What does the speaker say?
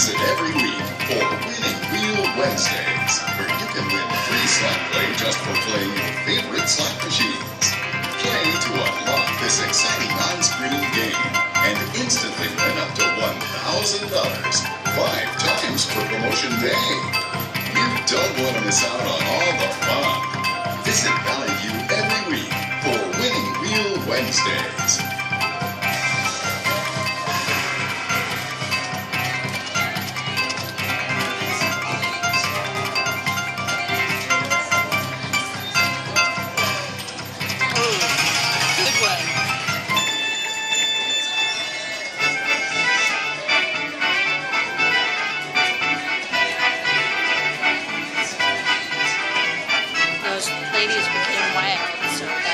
Visit every week for Winning Wheel Wednesdays, where you can win free slot play just for playing your favorite slot machines. Play to unlock this exciting on-screen game and instantly win up to $1,000 5 times per promotion day. You don't want to miss out on all the fun. Visit Valley View every week for Winning Wheel Wednesdays. Those ladies became wild, so